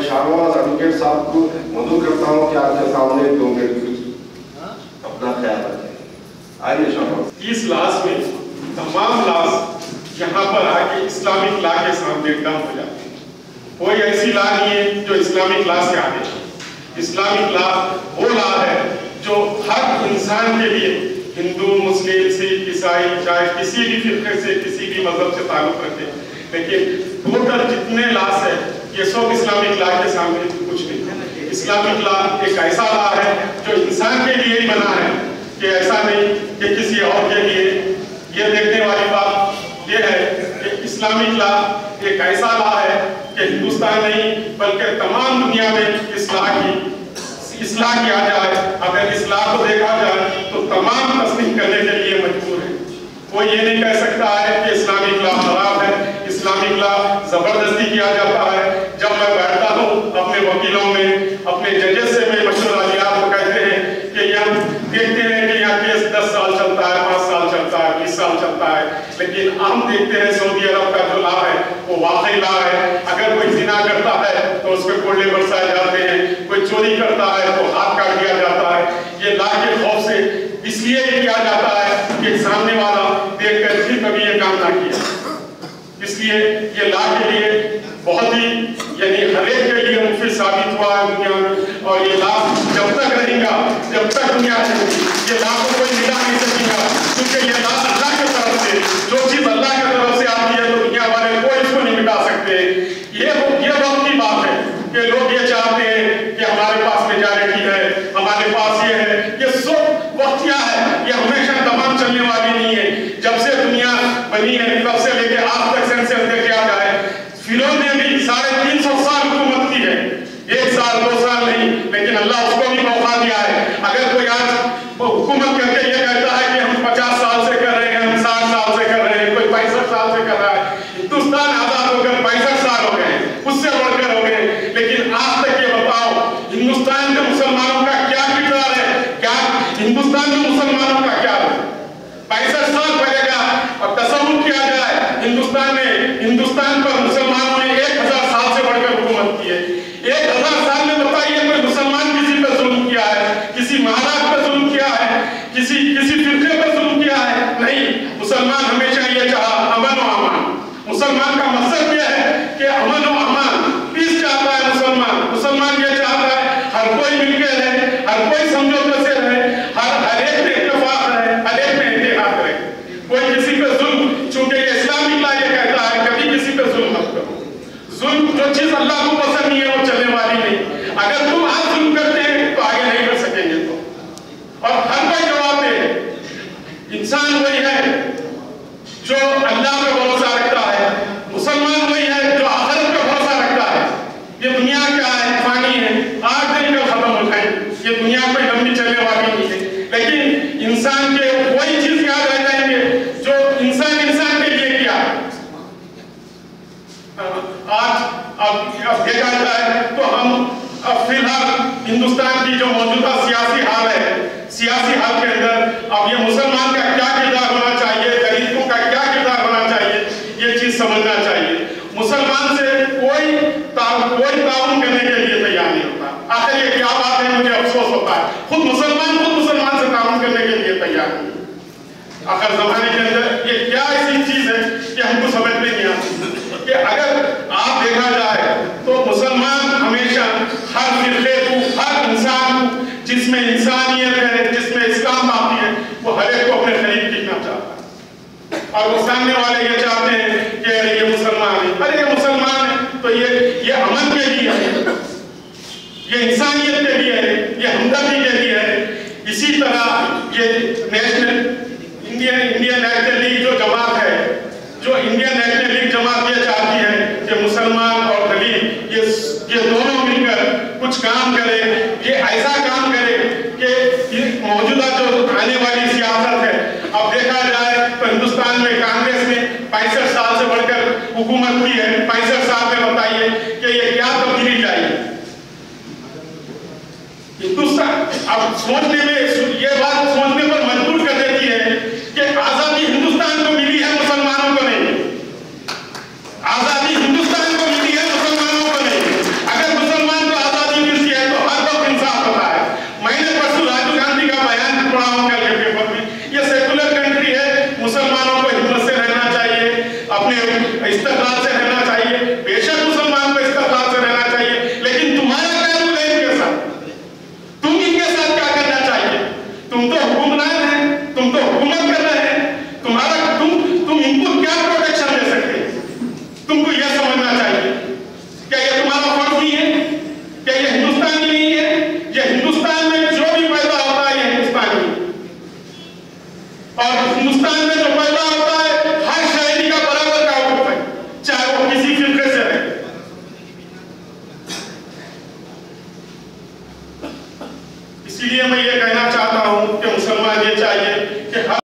Shahnawaz advocate साहब को मधुर करता हूँ कि आपके सामने 2 मिनट कुछ अपना ख्याल रखें। आइए शाहनवाज। इस लाश में तमाम लाश यहाँ पर आके इस्लामिक लॉ के सामने डम हो जाती है। कोई ऐसी लॉ नहीं है जो इस्लामिक लॉ से आगे। इस्लामिक लॉ वो लॉ है जो हर इंसान के लिए, हिंदू, मुस्लिम, सिख, ईसाई, चाहे किसी भी फिरके से, किसी भी मजहब से ताल्लुक रखे, लेकिन टोटल जितने लॉस है ये सब इस्लामिक लॉ के सामने कुछ नहीं है। इस्लामिक लॉ एक ऐसा लॉ है जो इंसान के लिए ही बना है, कि ऐसा नहीं कि किसी और के लिए। ये देखने वाली बात ये है कि इस्लामिक लॉ एक ऐसा लॉ है कि हिंदुस्तान नहीं बल्कि तमाम दुनिया में इस्लाह किया जाए। अगर इस्लाह को देखा जाए तो तमाम तस्लीम करने के लिए मजबूर है। कोई ये नहीं कह सकता है कि इस्लामिक लॉ खराब है, इस्लामिक लॉ जबरदस्ती किया जाता है। जब मैं बैठता हूँ अपने वकीलों में, अपने जजेस से मैं मशवरा लिया तो कहते हैं कि ये हम देखते हैं कि यहाँ केस 10 साल चलता है, 5 साल चलता है, 20 साल चलता है, लेकिन हम देखते हैं सऊदी अरब का जो लॉ है वो वाकई लॉ है। अगर कोई जिना करता है तो उस पर कोड़े बरसाए जाते हैं, कोई चोरी करता है तो हाथ काट दिया जाता है। ये लॉ के खौफ से इसलिए किया जाता है कि सामने वाला देखकर फिर कभी ये काम ना किया। इसलिए ये लॉ के लिए बहुत ही हर एक के लिए मुफीद साबित हुआ है दुनिया में। और ये लॉ जब तक रहेगा, जब तक दुनिया चलेगी, ये लॉ को कोई मिटा नहीं सकेगा, क्योंकि ये लॉ अल्लाह की तरफ से, जो चीज अल्लाह की तरफ से आती है तो दुनिया वाले कोई इसको नहीं मिटा सकते। ये वक्त की बात है कि लोग ये चाहते हैं कि हमारे पास मेजॉरिटी है, हमारे पास ये है। ये सब वक्तिया है, ये हमेशा तमाम चलने वाली नहीं है। जब से दुनिया बनी है तब से लेके आज तक सेंसस देखा जाए, फिरौन ने भी 350 साल हुकूमत की है, 1 साल 2 साल नहीं, लेकिन अल्लाह उसको भी मौका दिया है। अगर कोई आज हुकूमत करके ये कहता है कि हम 50 साल से कर रहे हैं, हम 60 साल से कर रहे हैं, कोई 65 साल से कर रहा है, हिंदुस्तान आजाद होकर 65 साल हो गए, उससे बढ़कर हो गए, लेकिन आज तक ये बताओ हिंदुस्तान के मुसलमानों का क्या किरदार है? क्या हिंदुस्तान में मुसलमानों का क्या है? 65 साल पहले और तसव्वुर किया जाए हिंदुस्तान पर मुसलमानों ने 1000 साल से बढ़कर हुकूमत की है। 1000 साल में बताइए कोई मुसलमान किसी पर जुल्म किया है, किसी महाराज पर जुल्म किया है, किसी फिरके पर जुल्म किया है? नहीं। मुसलमान हमेशा ये चाहा अमन और अमान। मुसलमान का मकसद ये है कि अमन और अमान, पीस चाहता है मुसलमान ये चाहता है हर कोई मिलकर रहे, हर कोई समझौते से रहे, हर एक में इत्तेफाक रहे, हर एक में इत्तेहाद रहे। कोई किसी पे जुल्म, चूंकि ये इस्लामिक लॉ ये कहता है कभी किसी पे जुल्म मत करो। जुल्म जो चीज अल्लाह को पसंद नहीं है वो चलने वाली नहीं। अगर तुम आज जुल्म करते हैं तो आगे नहीं कर सकेंगे। तो और हर कोई जवाब दे। इंसान वही है जो अल्लाह पे भरोसा रखता है, मुसलमान वही है जो आखिरत पे भरोसा रखता है। ये दुनिया क्या है? फानी है, आज दिन कल खत्म हो जाएगी। ये दुनिया कोई लंबी चलने वाली नहीं है, लेकिन इंसान के वही चीज याद रह जाएंगे जो इंसान के लिए किया। आज अब देखा जाए तो हम अब फिलहाल हिंदुस्तान की जो मौजूदा सियासी हाल है, सियासी हाल के अंदर अब ये मुसलमान का क्या किरदार होना चाहिए, दलितों का क्या किरदार होना चाहिए, ये चीज समझना चाहिए। मुसलमान से कोई ताउन करने के लिए तैयार नहीं होता। आखिर ये क्या बात है, मुझे अफसोस होता है, खुद मुसलमान से ताउन करने के लिए तैयार नहीं। आखिर जमाने के अंदर ये क्या ऐसी चीज है कि हमको समझ में नहीं आती कि अगर आप देखा जाए तो मुसलमान हमेशा हर फिरके को, हर इंसान को, जिसमें इंसानियत है, जिसमें इस्लाम आती है, वो हर एक को अपने करीब दिखना चाहता है। और वो सामने वाले ये चाहते हैं कि अरे ये मुसलमान है, अरे ये मुसलमान है तो ये अमन के लिए है, ये इंसानियत के लिए है, ये हमदर्दी के लिए है। इसी तरह ये इंडियन नेशनल लीग जो जमात है, जो इंडियन नेशनल लीग जमात ये चाहती है कि मुसलमान और दलित ये दोनों मिलकर कुछ काम करे, ये ऐसा काम करे कि मौजूदा जो आने वाली सियासत है, अब देखा जाए तो हिंदुस्तान में कांग्रेस ने 65 साल से बढ़कर हुकूमत की है। 65 साल में बताइए कि ये क्या तब्दीली चाहिए हिंदुस्तान। अब सोचने में ये बात सोचने पर मजबूर कर देती है कि आजादी हिंदुस्तान को मिली है, मुसलमानों को नहीं। आजादी हिंदुस्तान को मिली है, मुसलमानों को नहीं। अगर پیش